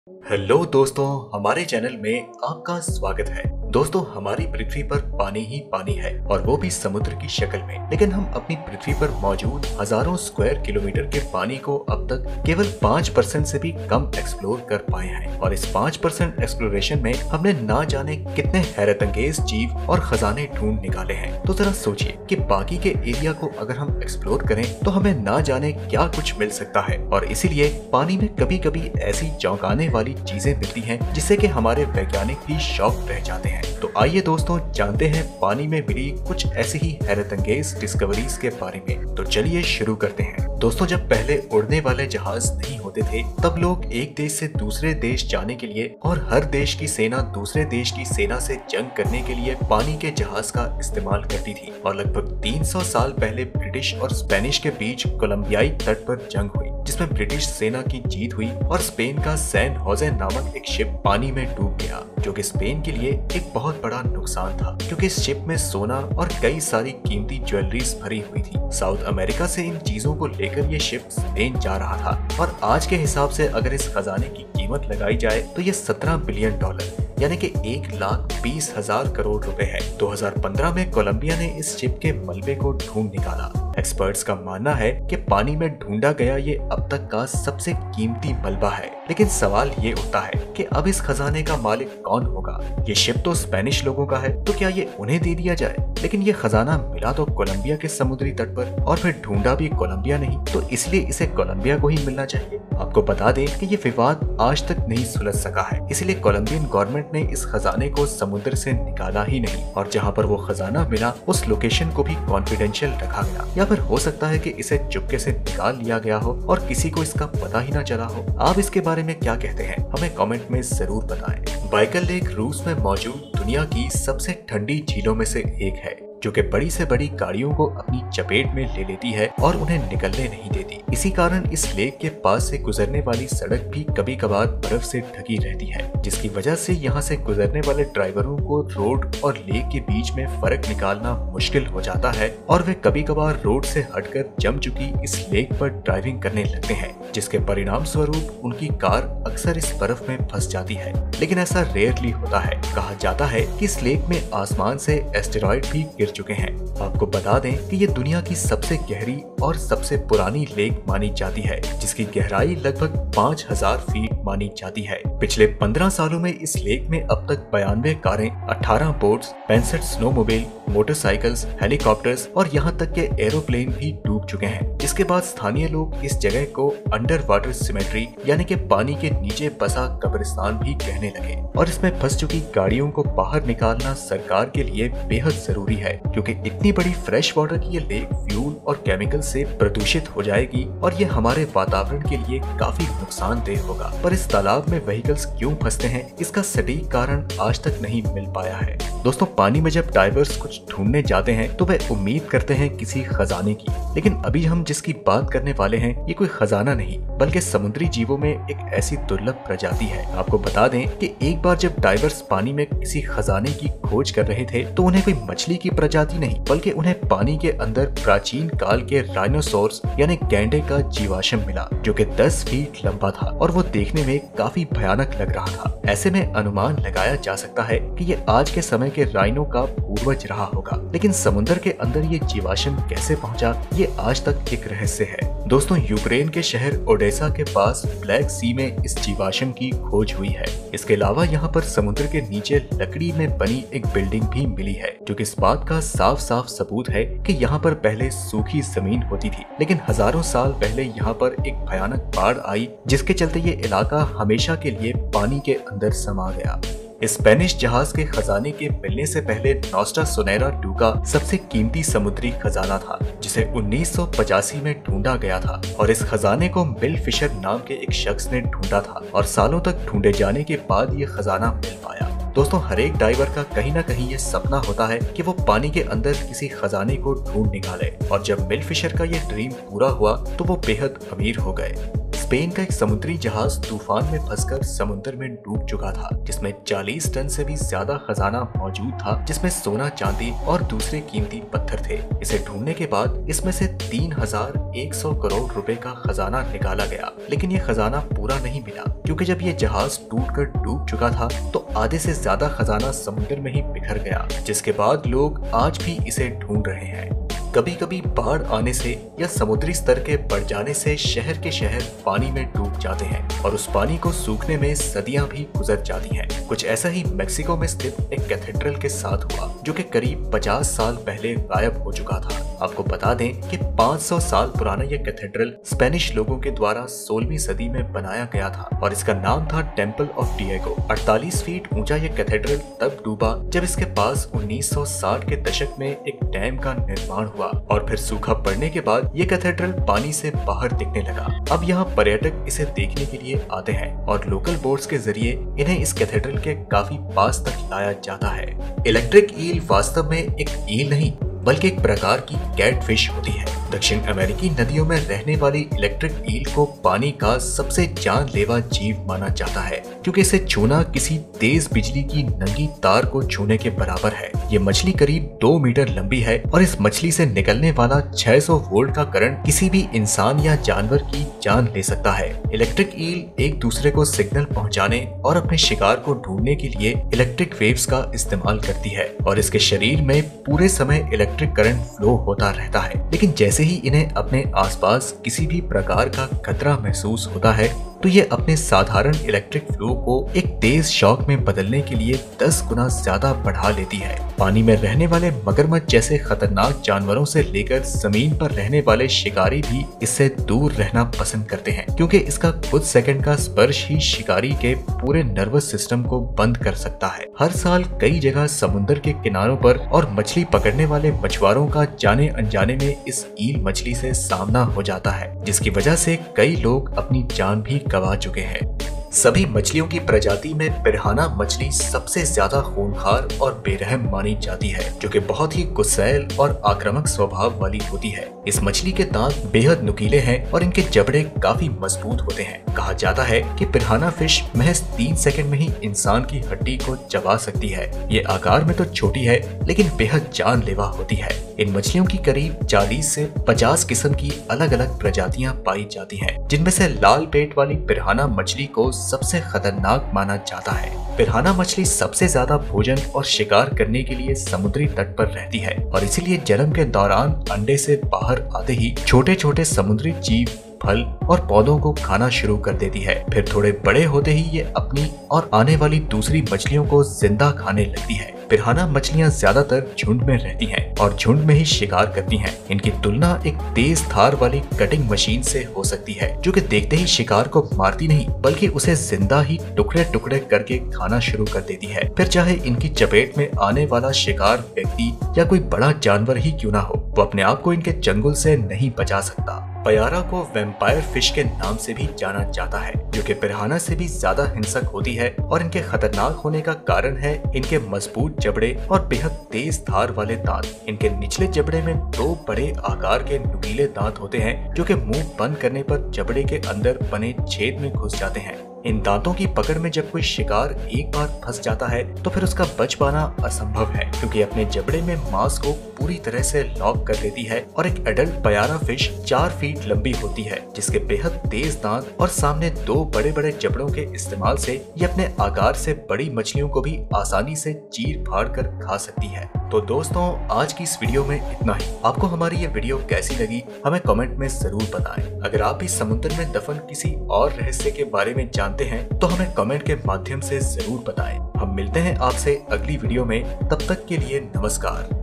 Hello दोस्तों, हमारे channel में आपका स्वागत है। दोस्तों, हमारी पृथ्वी पर पानी ही पानी है और वो भी समुद्र की शक्ल में। लेकिन हम अपनी पृथ्वी पर मौजूद हजारों स्क्वायर किलोमीटर के पानी को अब तक केवल 5% से भी कम एक्सप्लोर कर पाए हैं। और इस 5% एक्सप्लोरेशन में हमने ना जाने कितने हैरतअंगेज जीव और खजाने ढूंढ निकाले हैं। तो जरा सोचिए कि बाकी के एरिया को अगर हम एक्सप्लोर करें तो हमें ना जाने क्या कुछ मिल सकता है। और इसीलिए पानी में कभी कभी ऐसी चौंकाने वाली चीजें मिलती हैं जिससे कि हमारे वैज्ञानिक भी शॉक रह जाते हैं। तो आइए दोस्तों, जानते हैं पानी में मिली कुछ ऐसी ही हैरतअंगेज डिस्कवरीज के बारे में। तो चलिए शुरू करते हैं। दोस्तों, जब पहले उड़ने वाले जहाज नहीं होते थे तब लोग एक देश से दूसरे देश जाने के लिए और हर देश की सेना दूसरे देश की सेना से जंग करने के लिए पानी के जहाज का इस्तेमाल करती थी। और लगभग 300 साल पहले ब्रिटिश और स्पेनिश के बीच कोलंबियाई तट पर जंग हुई जिसमें ब्रिटिश सेना की जीत हुई और स्पेन का सैन होजे नामक एक शिप पानी में डूब गया, जो कि स्पेन के लिए एक बहुत बड़ा नुकसान था क्योंकि इस शिप में सोना और कई सारी कीमती ज्वेलरीज भरी हुई थी। साउथ अमेरिका से इन चीजों को लेकर ये शिप स्पेन जा रहा था और आज के हिसाब से अगर इस खजाने की कीमत लगाई जाए तो ये $17 बिलियन यानी कि 1,20,000 करोड़ रुपए है। 2015 में कोलंबिया ने इस शिप के मलबे को ढूंढ निकाला। एक्सपर्ट्स का मानना है कि पानी में ढूंढा गया ये अब तक का सबसे कीमती मलबा है। लेकिन सवाल ये उठता है कि अब इस खजाने का मालिक कौन होगा? ये शिप तो स्पेनिश लोगों का है, तो क्या ये उन्हें दे दिया जाए? लेकिन ये खजाना मिला तो कोलंबिया के समुद्री तट पर और फिर ढूंढा भी कोलंबिया नहीं, तो इसलिए इसे कोलंबिया को ही मिलना चाहिए। आपको बता दें कि ये विवाद आज तक नहीं सुलझ सका है, इसलिए कोलंबियन गवर्नमेंट ने इस खजाने को समुद्र से निकाला ही नहीं और जहाँ पर वो खजाना मिला उस लोकेशन को भी कॉन्फिडेंशियल रखा गया। या फिर हो सकता है कि इसे चुपके से निकाल लिया गया हो और किसी को इसका पता ही ना चला हो। आप इसके बारे में क्या कहते हैं? हमें कमेंट में जरूर बताएं। बाइकल लेक रूस में मौजूद दुनिया की सबसे ठंडी झीलों में से एक है, जो कि बड़ी से बड़ी गाड़ियों को अपनी चपेट में ले लेती है और उन्हें निकलने नहीं देती। इसी कारण इस लेक के पास से गुजरने वाली सड़क भी कभी कभार बर्फ से ढकी रहती है, जिसकी वजह से यहाँ से गुजरने वाले ड्राइवरों को रोड और लेक के बीच में फर्क निकालना मुश्किल हो जाता है और वे कभी कभार रोड से हटकर जम चुकी इस लेक पर ड्राइविंग करने लगते हैं, जिसके परिणाम स्वरूप उनकी कार अक्सर इस बर्फ में फंस जाती है। लेकिन ऐसा रेयरली होता है। कहा जाता है कि इस लेक में आसमान से एस्टेरॉइड भी गिर चुके हैं। आपको बता दें कि ये दुनिया की सबसे गहरी और सबसे पुरानी लेक मानी जाती है, जिसकी गहराई लगभग 5,000 फीट मानी जाती है। पिछले 15 सालों में इस लेक में अब तक 92 कारें, 18 बोट्स, 65 स्नोमोबाइल, मोटरसाइकिल्स, हेलीकॉप्टर्स और यहाँ तक के एरोप्लेन भी डूब चुके हैं। जिसके बाद स्थानीय लोग इस जगह को अंडर वाटर सिमेट्री यानी कि पानी के नीचे बसा कब्रिस्तान भी कहने लगे। और इसमें फंस चुकी गाड़ियों को बाहर निकालना सरकार के लिए बेहद जरूरी है, क्योंकि इतनी बड़ी फ्रेश वाटर की ये लेक फ्यूल और केमिकल से प्रदूषित हो जाएगी और ये हमारे वातावरण के लिए काफी नुकसानदेह होगा। पर इस तालाब में व्हीकल्स क्यों फंसते हैं, इसका सटीक कारण आज तक नहीं मिल पाया है। दोस्तों, पानी में जब डाइवर्स कुछ ढूंढने जाते हैं तो वे उम्मीद करते हैं किसी खजाने की, लेकिन अभी हम जिसकी बात करने वाले हैं ये कोई खजाना नहीं बल्कि समुद्री जीवों में एक ऐसी दुर्लभ प्रजाति है। आपको बता दें कि एक बार जब डाइवर्स पानी में किसी खजाने की खोज कर रहे थे तो उन्हें कोई मछली की प्रजाति नहीं बल्कि उन्हें पानी के अंदर प्राचीन काल के राइनोसोर्स यानी गैंडे का जीवाश्म मिला, जो कि 10 फीट लंबा था और वो देखने में काफी भयानक लग रहा था। ऐसे में अनुमान लगाया जा सकता है कि ये आज के समय के राइनो का पूर्वज रहा होगा। लेकिन समुद्र के अंदर ये जीवाश्म कैसे पहुंचा, ये आज तक एक रहस्य है। दोस्तों, यूक्रेन के शहर ओडेसा के पास ब्लैक सी में इस जीवाश्म की खोज हुई है। इसके अलावा यहाँ पर समुद्र के नीचे लकड़ी में बनी एक बिल्डिंग भी मिली है, जो कि इस बात का साफ साफ सबूत है कि यहाँ पर पहले सूखी जमीन होती थी, लेकिन हजारों साल पहले यहाँ पर एक भयानक बाढ़ आई जिसके चलते ये इलाका हमेशा के लिए पानी के अंदर समा गया। स्पेनिश जहाज के खजाने के मिलने से पहले नोस्ट्रा सोनेरा टू का सबसे कीमती समुद्री खजाना था, जिसे 1985 में ढूंढा गया था और इस खजाने को बिल फिशर नाम के एक शख्स ने ढूंढा था और सालों तक ढूंढे जाने के बाद ये खजाना मिल पाया। दोस्तों, हर एक डाइवर का कहीं ना कहीं ये सपना होता है कि वो पानी के अंदर किसी खजाने को ढूंढ निकाले और जब बिल फिशर का ये ड्रीम पूरा हुआ तो वो बेहद अमीर हो गए। स्पेन का एक समुद्री जहाज तूफान में फंसकर समुद्र में डूब चुका था, जिसमें 40 टन से भी ज्यादा खजाना मौजूद था, जिसमें सोना, चांदी और दूसरे कीमती पत्थर थे। इसे ढूंढने के बाद इसमें से 3100 करोड़ रुपए का खजाना निकाला गया, लेकिन ये खजाना पूरा नहीं मिला, क्योंकि जब ये जहाज टूटकर डूब चुका था तो आधे से ज्यादा खजाना समुद्र में ही बिखर गया, जिसके बाद लोग आज भी इसे ढूंढ रहे हैं। कभी कभी बाढ़ आने से या समुद्री स्तर के बढ़ जाने से शहर के शहर पानी में डूब जाते हैं और उस पानी को सूखने में सदियां भी गुजर जाती हैं। कुछ ऐसा ही मेक्सिको में स्थित एक कैथेड्रल के साथ हुआ, जो कि करीब 50 साल पहले गायब हो चुका था। आपको बता दें कि 500 साल पुराना यह कैथेड्रल स्पेनिश लोगों के द्वारा 16वीं सदी में बनाया गया था और इसका नाम था टेम्पल ऑफ डिएगो। 48 फीट ऊंचा यह कैथेड्रल तब डूबा जब इसके पास 1960 के दशक में एक डैम का निर्माण हुआ और फिर सूखा पड़ने के बाद ये कैथेड्रल पानी से बाहर दिखने लगा। अब यहाँ पर्यटक इसे देखने के लिए आते हैं और लोकल बोट्स के जरिए इन्हें इस कैथेड्रल के काफी पास तक लाया जाता है। इलेक्ट्रिक ईल वास्तव में एक ईल नहीं बल्कि एक प्रकार की कैटफिश होती है। दक्षिण अमेरिकी नदियों में रहने वाली इलेक्ट्रिक ईल को पानी का सबसे जानलेवा जीव माना जाता है, क्योंकि इसे छूना किसी तेज बिजली की नंगी तार को छूने के बराबर है। ये मछली करीब 2 मीटर लंबी है और इस मछली से निकलने वाला 600 वोल्ट का करंट किसी भी इंसान या जानवर की जान ले सकता है। इलेक्ट्रिक ईल एक दूसरे को सिग्नल पहुंचाने और अपने शिकार को ढूंढने के लिए इलेक्ट्रिक वेव्स का इस्तेमाल करती है और इसके शरीर में पूरे समय इलेक्ट्रिक करंट फ्लो होता रहता है। लेकिन जैसे ही इन्हें अपने आसपास किसी भी प्रकार का खतरा महसूस होता है तो ये अपने साधारण इलेक्ट्रिक फ्लो को एक तेज शॉक में बदलने के लिए 10 गुना ज्यादा बढ़ा लेती है। पानी में रहने वाले मगरमच्छ जैसे खतरनाक जानवरों से लेकर जमीन पर रहने वाले शिकारी भी इससे दूर रहना पसंद करते हैं, क्योंकि इसका कुछ सेकंड का स्पर्श ही शिकारी के पूरे नर्वस सिस्टम को बंद कर सकता है। हर साल कई जगह समुद्र के किनारों पर और मछली पकड़ने वाले मछुआरों का जाने अनजाने में इस ईल मछली से सामना हो जाता है, जिसकी वजह से कई लोग अपनी जान भी गंवा चुके हैं। सभी मछलियों की प्रजाति में पिरान्हा मछली सबसे ज्यादा खूंखार और बेरहम मानी जाती है, जो कि बहुत ही गुस्सैल और आक्रामक स्वभाव वाली होती है। इस मछली के दांत बेहद नुकीले हैं और इनके जबड़े काफी मजबूत होते हैं। कहा जाता है कि पिरान्हा फिश महज 3 सेकंड में ही इंसान की हड्डी को चबा सकती है। ये आकार में तो छोटी है लेकिन बेहद जानलेवा होती है। इन मछलियों की करीब 40 से 50 किस्म की अलग अलग प्रजातियां पाई जाती हैं, जिनमें से लाल पेट वाली पिरान्हा मछली को सबसे खतरनाक माना जाता है। पिरान्हा मछली सबसे ज्यादा भोजन और शिकार करने के लिए समुद्री तट पर रहती है और इसीलिए जन्म के दौरान अंडे से बाहर आते ही छोटे छोटे समुद्री जीव, फल और पौधों को खाना शुरू कर देती है। फिर थोड़े बड़े होते ही ये अपनी और आने वाली दूसरी मछलियों को जिंदा खाने लगती है। पिरान्हा मछलियां ज्यादातर झुंड में रहती हैं और झुंड में ही शिकार करती हैं। इनकी तुलना एक तेज धार वाली कटिंग मशीन से हो सकती है, जो कि देखते ही शिकार को मारती नहीं बल्कि उसे जिंदा ही टुकड़े टुकड़े करके खाना शुरू कर देती है। फिर चाहे इनकी चपेट में आने वाला शिकार व्यक्ति या कोई बड़ा जानवर ही क्यों ना हो, वो अपने आप को इनके चंगुल से नहीं बचा सकता। पयारा को वैम्पायर फिश के नाम से भी जाना जाता है, जो कि पिरान्हा से भी ज्यादा हिंसक होती है और इनके खतरनाक होने का कारण है इनके मजबूत जबड़े और बेहद तेज धार वाले दांत। इनके निचले जबड़े में 2 बड़े आकार के नुकीले दांत होते हैं, जो कि मुंह बंद करने पर जबड़े के अंदर बने छेद में घुस जाते हैं। इन दांतों की पकड़ में जब कोई शिकार एक बार फंस जाता है तो फिर उसका बच पाना असंभव है, क्योंकि अपने जबड़े में मांस को पूरी तरह से लॉक कर लेती है। और एक एडल्ट पयारा फिश 4 फीट लंबी होती है, जिसके बेहद तेज दांत और सामने 2 बड़े बड़े जबड़ों के इस्तेमाल से ये अपने आकार से बड़ी मछलियों को भी आसानी से चीर फाड़ कर खा सकती है। तो दोस्तों, आज की इस वीडियो में इतना ही। आपको हमारी ये वीडियो कैसी लगी हमें कमेंट में जरूर बताएं। अगर आप भी समुद्र में दफन किसी और रहस्य के बारे में जानते हैं तो हमें कमेंट के माध्यम से जरूर बताएं। हम मिलते हैं आपसे अगली वीडियो में, तब तक के लिए नमस्कार।